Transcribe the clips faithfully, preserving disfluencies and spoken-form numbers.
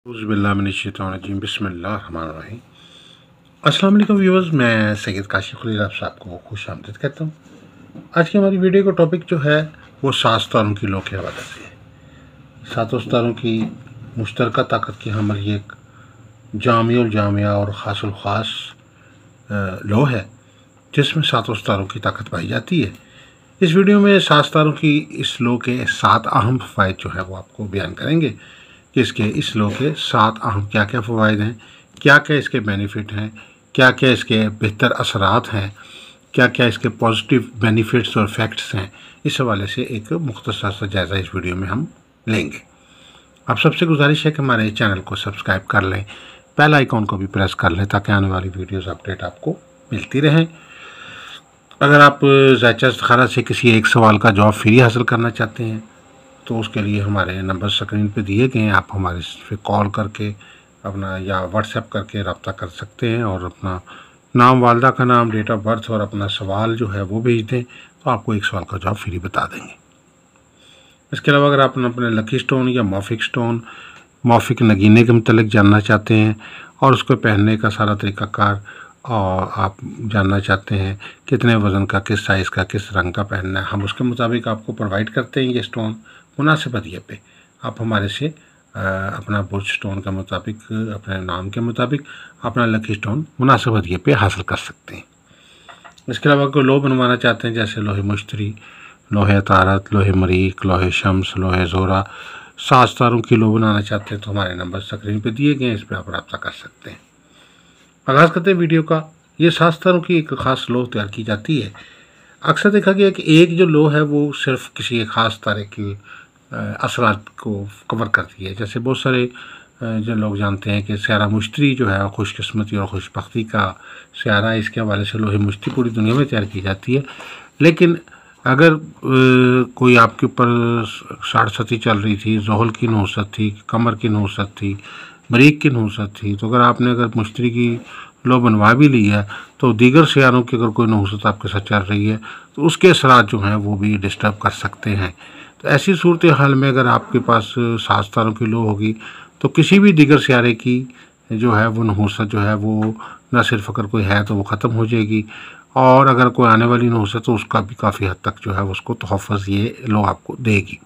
اعوذ باللہ من الشیطان الرجیم بسم اللہ الرحمن الرحیم۔ السلام علیکم ویورز، میں سید کاشف خلیل آپ صاحب کو خوش آمدید کہتا ہوں۔ آج کی ہماری ویڈیو کا ٹاپک جو ہے وہ سات ستاروں کی لو کے حوالے سے ہے۔ ساتوں ستاروں کی مشترکہ طاقت کی حامل یہ ایک جامع الجامعہ اور خاص الخاص لو ہے جس میں ساتوں ستاروں کی طاقت پائی جاتی ہے۔ اس ویڈیو میں سات ستاروں کی اس لو کے سات اہم فوائد جو ہے وہ آپ کو بیان کریں گے کہ اس کے اس لو کے سات اہم کیا کیا فوائد ہیں، کیا کیا اس کے بینیفٹ ہیں، کیا کیا اس کے بہتر اثرات ہیں، کیا کیا اس کے پازیٹیو بینیفٹس اور فیکٹس ہیں۔ اس حوالے سے ایک مختصر سا جائزہ اس ویڈیو میں ہم لیں گے۔ آپ سب سے گزارش ہے کہ ہمارے چینل کو سبسکرائب کر لیں، بیل آئیکن کو بھی پریس کر لیں تاکہ آنے والی ویڈیوز اپڈیٹ آپ کو ملتی رہیں۔ اگر آپ ذائچہ استخارہ سے کسی ایک سوال کا جواب فری حاصل کرنا چاہتے ہیں تو اس کے لیے ہمارے نمبر سکرین پہ دیے گئے ہیں، آپ ہمارے پہ کال کر کے اپنا یا واٹس ایپ کر کے رابطہ کر سکتے ہیں اور اپنا نام، والدہ کا نام، ڈیٹ آف برتھ اور اپنا سوال جو ہے وہ بھیج دیں تو آپ کو ایک سوال کا جواب فری بتا دیں گے۔ اس کے علاوہ اگر آپ اپنے لکی سٹون یا موفک سٹون، موفک نگینے کے متعلق جاننا چاہتے ہیں اور اس کو پہننے کا سارا طریقہ کار اور آپ جاننا چاہتے ہیں کتنے وزن کا، کس سائز کا، کس رنگ کا پہننا ہے، ہم اس کے مطابق آپ کو پرووائڈ کرتے ہیں۔ یہ سٹون مناسب ہدیے پہ آپ ہمارے سے اپنا برج سٹون کے مطابق، اپنے نام کے مطابق اپنا لکی سٹون مناسب ہدیے پہ حاصل کر سکتے ہیں۔ اس کے علاوہ کوئی لو بنوانا چاہتے ہیں جیسے لوہے مشتری، لوہے عطارد، لوہے مریخ، لوہے شمس، لوہے زہرہ، سات ستاروں کی لو بنانا چاہتے ہیں تو ہمارے نمبر سکرین پہ دیے گئے ہیں، اس پہ آپ رابطہ کر سکتے ہیں۔ آغاز کرتے ہیں ویڈیو کا۔ یہ سات ستاروں کی ایک خاص لو تیار کی جاتی ہے۔ اکثر دیکھا گیا کہ ایک جو لو ہے وہ صرف کسی ایک خاص ستارے کی اثرات کو کور کرتی ہے۔ جیسے بہت سارے جو لوگ جانتے ہیں کہ سیارہ مشتری جو ہے خوش قسمتی اور خوش بختی کا سیارہ ہے، اس کے حوالے سے لوہے مشتری پوری دنیا میں تیار کی جاتی ہے۔ لیکن اگر کوئی آپ کے اوپر ساڑھ ستی چل رہی تھی، زحل کی نحوست تھی، قمر کی نحوست تھی، مریخ کی نحوست تھی، تو اگر آپ نے اگر مشتری کی لو بنوا بھی لی ہے تو دیگر سیاروں کی اگر کوئی نحوست آپ کے ساتھ چل رہی ہے تو اس کے اثرات جو ہیں وہ بھی ڈسٹرب کر سکتے ہیں۔ تو ایسی صورتحال میں اگر آپ کے پاس سات ستاروں کی لو ہوگی تو کسی بھی دیگر سیارے کی جو ہے وہ نحوست جو ہے وہ نہ صرف اگر کوئی ہے تو وہ ختم ہو جائے گی، اور اگر کوئی آنے والی نحوست تو اس کا بھی کافی حد تک جو ہے اس کو تحفظ یہ لو آپ کو دے گی۔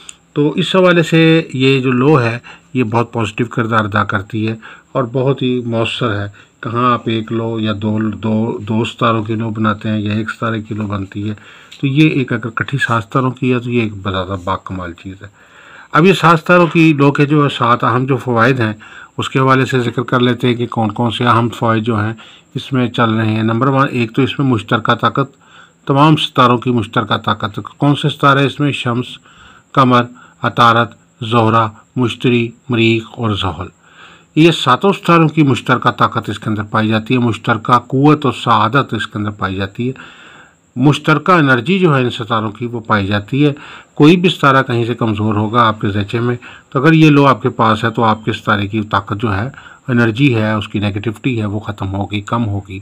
تو اس حوالے سے یہ جو لو ہے یہ بہت پازیٹیو کردار ادا کرتی ہے اور بہت ہی مؤثر ہے۔ کہاں آپ ایک لو یا دو دو دو ستاروں کی لو بناتے ہیں یا ایک ستارے کی لو بنتی ہے، تو یہ ایک اگر کٹھی سات ستاروں کی ہے تو یہ ایک بزیادہ باکمال چیز ہے۔ اب یہ سات ستاروں کی لو کے جو سات اہم جو فوائد ہیں اس کے حوالے سے ذکر کر لیتے ہیں کہ کون کون سے اہم فوائد جو ہیں اس میں چل رہے ہیں۔ نمبر ون، ایک تو اس میں مشترکہ طاقت، تمام ستاروں کی مشترکہ طاقت۔ کون سے ستارے اس میں؟ شمس، قمر، عطارد، زہرہ، مشتری، مریخ اور زحل۔ یہ ساتوں ستاروں کی مشترکہ طاقت اس کے اندر پائی جاتی ہے، مشترکہ قوت اور سعادت اس کے اندر پائی جاتی ہے، مشترکہ انرجی جو ہے ان ستاروں کی وہ پائی جاتی ہے۔ کوئی بھی ستارہ کہیں سے کمزور ہوگا آپ کے ذیچے میں تو اگر یہ لو آپ کے پاس ہے تو آپ کے ستارے کی طاقت جو ہے، انرجی ہے، اس کی نیگیٹیوٹی ہے وہ ختم ہوگی، کم ہوگی۔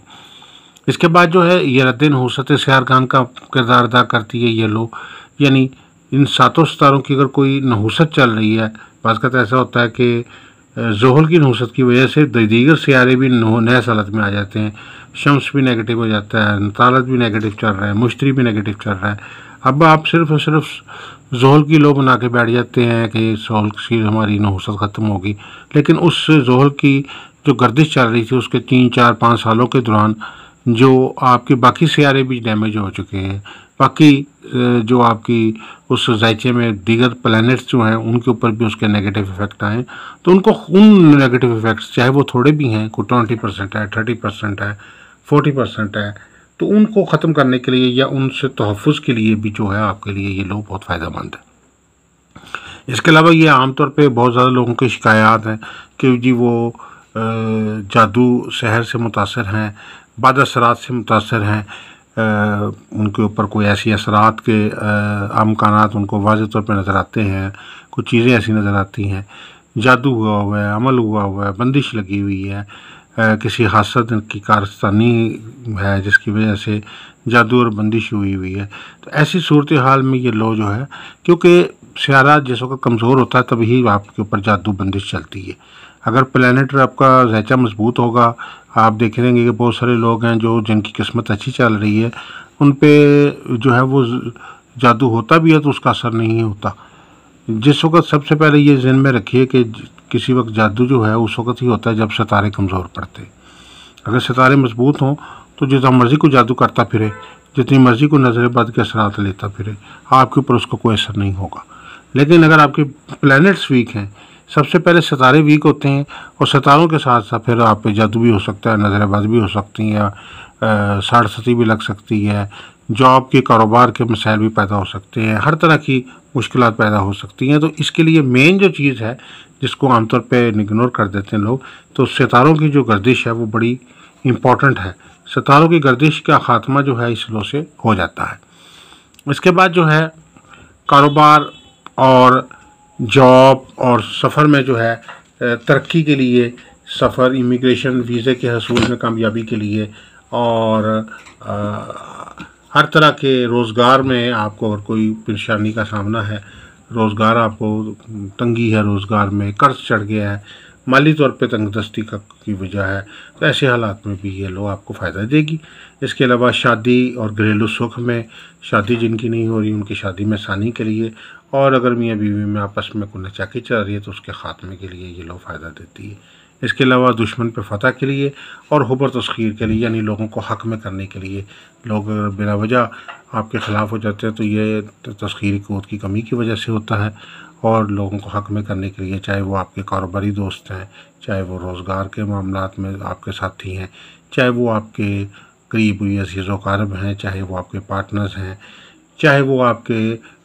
اس کے بعد جو ہے یہ رد نحوست سیارگان کا کردار ادا کرتی ہے یہ لو، یعنی ان ساتوں ستاروں کی اگر کوئی نحوست چل رہی ہے، بعض کا ایسا ہوتا ہے کہ زحل کی نحوست کی وجہ سے دیگر سیارے بھی نئے حالت میں آ جاتے ہیں، شمس بھی نیگیٹو ہو جاتا ہے، عطارد بھی نیگیٹو چل رہا ہے، مشتری بھی نیگیٹو چل رہا ہے۔ اب آپ صرف اور صرف زحل کی لو بنا کے بیٹھ جاتے ہیں کہ زحل کی ہماری نحوست ختم ہوگی، لیکن اس زحل کی جو گردش چل رہی تھی اس کے تین چار پانچ سالوں کے دوران جو آپ کے باقی سیارے بھی ڈیمیج ہو چکے ہیں، باقی جو آپ کی اس ذائچے میں دیگر پلانٹس جو ہیں ان کے اوپر بھی اس کے نیگیٹو افیکٹ آئیں تو ان کو ان نیگیٹو افیکٹس چاہے وہ تھوڑے بھی ہیں، کوئی ٹوئنٹی پرسینٹ ہے، تھرٹی پرسینٹ ہے، فورٹی پرسینٹ ہے، تو ان کو ختم کرنے کے لیے یا ان سے تحفظ کے لیے بھی جو ہے آپ کے لیے یہ لو بہت فائدہ مند ہے۔ اس کے علاوہ یہ عام طور پہ بہت زیادہ لوگوں کی شکایات ہیں کہ جی وہ جادو سحر سے متاثر ہیں، بد اثرات سے متاثر ہیں، ان کے اوپر کوئی ایسی اثرات کے امکانات ان کو واضح طور پہ نظر آتے ہیں، کچھ چیزیں ایسی نظر آتی ہیں، جادو ہوا ہوا ہے، عمل ہوا ہوا ہے، بندش لگی ہوئی ہے، کسی حاسد کی کارستانی ہے جس کی وجہ سے جادو اور بندش ہوئی ہوئی ہے، تو ایسی صورتحال میں یہ لو جو ہے، کیونکہ سیارہ جس وقت کمزور ہوتا ہے تبھی آپ کے اوپر جادو بندش چلتی ہے۔ اگر پلینٹ آپ کا ذائچہ مضبوط ہوگا، آپ دیکھ لیں گے کہ بہت سارے لوگ ہیں جو جن کی قسمت اچھی چل رہی ہے، ان پہ جو ہے وہ جادو ہوتا بھی ہے تو اس کا اثر نہیں ہوتا۔ جس وقت سب سے پہلے یہ ذہن میں رکھیے کہ کسی وقت جادو جو ہے اس وقت ہی ہوتا ہے جب ستارے کمزور پڑتے۔ اگر ستارے مضبوط ہوں تو جتنا مرضی کو جادو کرتا پھرے، جتنی مرضی کو نظر بد کے اثرات لیتا پھرے، آپ کے اوپر اس کا کوئی اثر نہیں ہوگا۔ لیکن اگر آپ کے پلینٹس ویک ہیں، سب سے پہلے ستارے ویک ہوتے ہیں، اور ستاروں کے ساتھ ساتھ پھر آپ پہ جادو بھی ہو سکتا ہے، نظر بد بھی ہو سکتی ہیں، ساڑھ ستی بھی لگ سکتی ہے، جاب کے کاروبار کے مسائل بھی پیدا ہو سکتے ہیں، ہر طرح کی مشکلات پیدا ہو سکتی ہیں۔ تو اس کے لیے مین جو چیز ہے جس کو عام طور پہ اگنور کر دیتے ہیں لوگ، تو ستاروں کی جو گردش ہے وہ بڑی امپورٹنٹ ہے۔ ستاروں کی گردش کا خاتمہ جو ہے اس لو سے ہو جاتا ہے۔ اس کے بعد جو ہے کاروبار اور جاب اور سفر میں جو ہے ترقی کے لیے، سفر، امیگریشن، ویزے کے حصول میں کامیابی کے لیے، اور ہر طرح کے روزگار میں آپ کو اگر کوئی پریشانی کا سامنا ہے، روزگار آپ کو تنگی ہے، روزگار میں قرض چڑھ گیا ہے، مالی طور پہ تنگ دستی کا کی وجہ ہے، تو ایسے حالات میں بھی یہ لو آپ کو فائدہ دے گی۔ اس کے علاوہ شادی اور گھریلو سکھ میں، شادی جن کی نہیں ہو رہی ان کی شادی میں آسانی کے لیے، اور اگر میاں بیوی میں آپس میں کوئی نچاکی چل رہی ہے تو اس کے خاتمے کے لیے یہ لو فائدہ دیتی ہے۔ اس کے علاوہ دشمن پہ فتح کے لیے اور حبر تسخیر کے لیے، یعنی لوگوں کو حق میں کرنے کے لیے، لوگ بلا وجہ آپ کے خلاف ہو جاتے ہیں تو یہ تسخیری قوت کی کمی کی وجہ سے ہوتا ہے، اور لوگوں کو حق میں کرنے کے لیے، چاہے وہ آپ کے کاروباری دوست ہیں، چاہے وہ روزگار کے معاملات میں آپ کے ساتھی ہیں، چاہے وہ آپ کے قریب ہوئی عزیز و اقارب ہیں، چاہے وہ آپ کے پارٹنرز ہیں، چاہے وہ آپ کے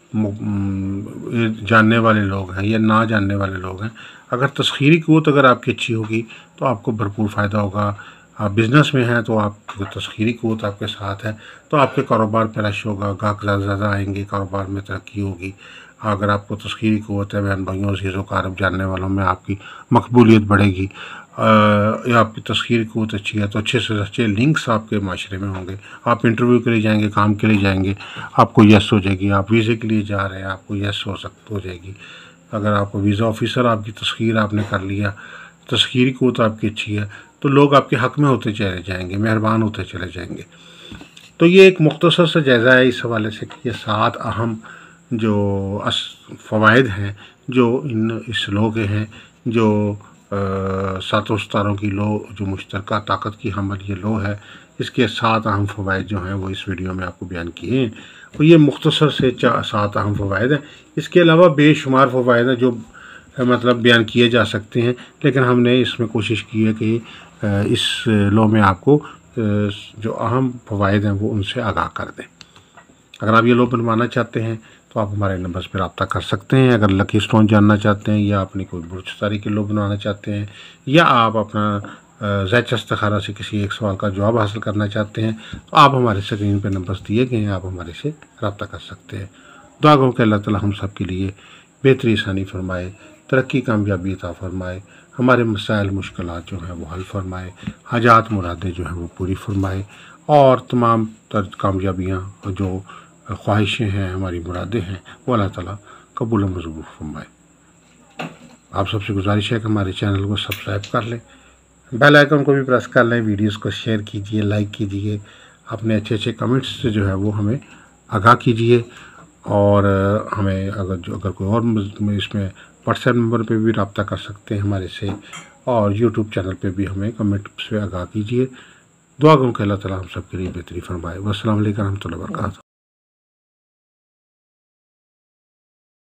جاننے والے لوگ ہیں یا نہ جاننے والے لوگ ہیں، اگر تسخیری قوت اگر آپ کی اچھی ہوگی تو آپ کو بھرپور فائدہ ہوگا۔ آپ بزنس میں ہیں تو آپ کی تسخیری قوت آپ کے ساتھ ہے تو آپ کے کاروبار پہ رش ہوگا، گاہک زیادہ زیادہ آئیں گے، کاروبار میں ترقی ہوگی۔ اگر آپ کو تسخیری قوت ہے، بہن بھائیوں، عزیز و اقارب، جاننے والوں میں آپ کی مقبولیت بڑھے گی، یا آپ کی تسخیری قوت اچھی ہے تو اچھے سے اچھے لنکس آپ کے معاشرے میں ہوں گے۔ آپ انٹرویو کے لیے جائیں گے، کام کے لیے جائیں گے، آپ کو یس ہو جائے گی۔ آپ ویزے کے لیے جا رہے ہیں، آپ کو یس ہو سکتا ہو جائے گی۔ اگر آپ کو ویزا آفیسر آپ کی تسخیر آپ نے کر لیا، تسخیری قوت آپ کی اچھی ہے، تو لوگ آپ کے حق میں ہوتے چلے جائیں گے، مہربان ہوتے چلے جائیں گے۔ تو یہ ایک مختصر سا جائزہ ہے اس حوالے سے کہ یہ سات اہم جو فوائد ہیں جو ان اس لو کے ہیں، جو ساتوں ستاروں کی لو جو مشترکہ طاقت کی حامل یہ لو ہے، اس کے سات اہم فوائد جو ہیں وہ اس ویڈیو میں آپ کو بیان کیے ہیں۔ اور یہ مختصر سے سات اہم فوائد ہیں۔ اس کے علاوہ بے شمار فوائد ہیں جو مطلب بیان کیے جا سکتے ہیں، لیکن ہم نے اس میں کوشش کی ہے کہ اس لو میں آپ کو جو اہم فوائد ہیں وہ ان سے آگاہ کر دیں۔ اگر آپ یہ لو بنوانا چاہتے ہیں تو آپ ہمارے نمبر پہ رابطہ کر سکتے ہیں۔ اگر لکی سٹون جاننا چاہتے ہیں، یا اپنی کوئی برج ستاری کے لو بنوانا چاہتے ہیں، یا آپ اپنا ذائچہ استخارہ سے کسی ایک سوال کا جواب حاصل کرنا چاہتے ہیں، تو آپ ہمارے اسکرین پہ نمبرز دیے گئے ہیں، آپ ہمارے سے رابطہ کر سکتے ہیں۔ دعا گو کہ اللہ تعالی ہم سب کے لیے بہتری آسانی فرمائے، ترقی کامیابی عطا فرمائے، ہمارے مسائل مشکلات جو ہیں وہ حل فرمائے، حاجات مرادیں جو ہیں وہ پوری فرمائے، اور تمام تر کامیابیاں جو خواہشیں ہیں، ہماری مرادیں ہیں، وہ اللہ تعالیٰ قبول و منظور فرمائے۔ آپ سب سے گزارش ہے کہ ہمارے چینل کو سبسکرائب کر لیں، بیل آئیکن کو بھی پریس کر لیں، ویڈیوز کو شیئر کیجئے، لائک کیجئے، اپنے اچھے اچھے کمنٹس سے جو ہے وہ ہمیں آگاہ کیجئے، اور ہمیں اگر جو اگر کوئی اور اس میں واٹس ایپ نمبر پہ بھی رابطہ کر سکتے ہیں ہمارے سے، اور یوٹیوب چینل پہ بھی ہمیں کمنٹ سے آگاہ کیجئے۔ دعا گو کہ اللہ تعالیٰ ہم سب کے لیے بہتری فرمائے۔ والسلام علیکم و رحمۃ اللہ وبرکاتہ۔